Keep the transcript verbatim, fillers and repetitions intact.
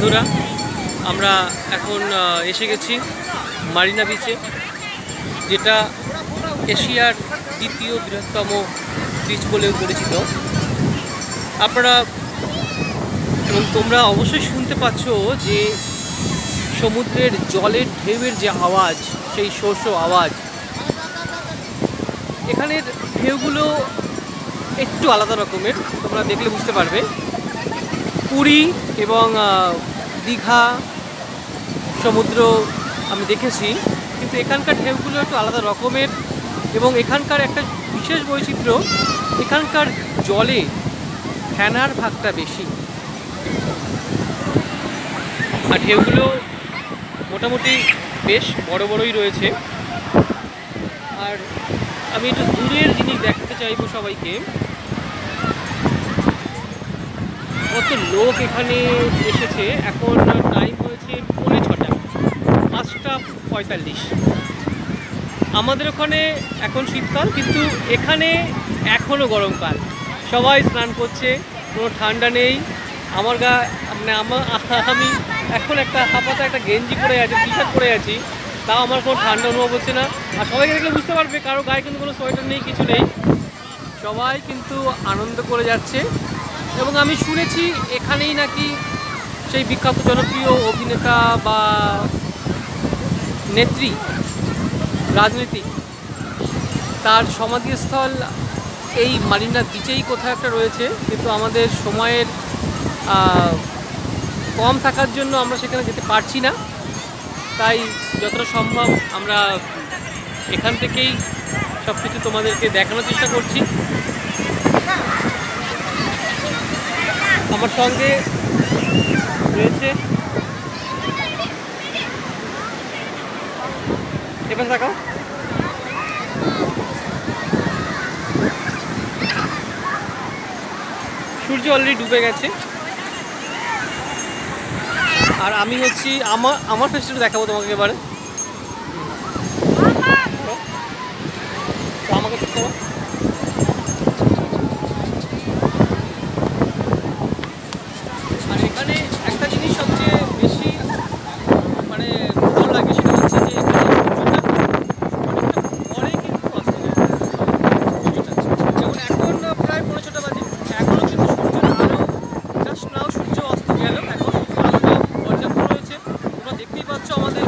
বন্ধুরা, আমরা এখন এসে গেছি মারিনা বিচে, যেটা এশিয়ার দ্বিতীয় বৃহত্তম বিচ বলেও পরিচিত। আপনারা এবং তোমরা অবশ্যই শুনতে পাচ্ছ যে সমুদ্রের জলের ঢেউয়ের যে আওয়াজ, সেই শো শো আওয়াজ। এখানের ঢেউগুলো একটু আলাদা রকমের, তোমরা দেখলে বুঝতে পারবে। পুরী এবং দীঘা সমুদ্র আমি দেখেছি, কিন্তু এখানকার ঢেউগুলো একটু আলাদা রকমের। এবং এখানকার একটা বিশেষ বৈচিত্র্য, এখানকার জলে ফেনার ভাগটা বেশি, আর ঢেউগুলো মোটামুটি বেশ বড় বড়ই রয়েছে। আর আমি একটু দূরের জিনিস দেখাতে চাইবো সবাইকে। কত লোক এখানে এসেছে। এখন টাইম হয়েছে পৌনে ছটা, পাঁচটা পঁয়তাল্লিশ। আমাদের ওখানে এখন শীতকাল, কিন্তু এখানে এখনও গরমকাল। সবাই স্নান করছে, কোনো ঠান্ডা নেই। আমার গা মানে আমার আমি এখন একটা হাফাতে একটা গেঞ্জি পরে আছি, টি শার্ট পরে আছি, তাও আমার কোনো ঠান্ডা অনুভব হচ্ছে না। আর সবাইকে দেখলে বুঝতে পারবে কারো গায়ে কিন্তু কোনো সোয়েটার নেই, কিছু নেই। সবাই কিন্তু আনন্দ করে যাচ্ছে। এবং আমি শুনেছি এখানেই নাকি সেই বিখ্যাত জনপ্রিয় অভিনেতা বা নেত্রী, রাজনীতিক, তার সমাধিস্থল এই মারিনা বিচেই কোথাও একটা রয়েছে। কিন্তু আমাদের সময়ের কম থাকার জন্য আমরা সেখানে যেতে পারছি না। তাই যতটা সম্ভব আমরা এখান থেকেই সব কিছু তোমাদেরকে দেখানোর চেষ্টা করছি। আমার সঙ্গে রয়েছে, এবার দেখাও, সূর্য অলরেডি ডুবে গেছে। আর আমি হচ্ছি আমার আমার ফেস্টিভ্যাল দেখাবো তোমাকে এবারে। তো আমাকে দেখতে পাবো। আর এখানে একটা জিনিস সবচেয়ে বেশি মানে ভালো লাগে, সেটা হচ্ছে যে এখানে অনেকটা পরে কিন্তু অস্ত যায়। যেমন এখন প্রায় পৌনে ছটা বাজে, এখনও কিন্তু সূর্যের আলো জাস্ট নাও সূর্য অস্ত গেল। এখন আলোটা পর্যাপ্ত রয়েছে, তোমরা দেখতেই পাচ্ছ। আমাদের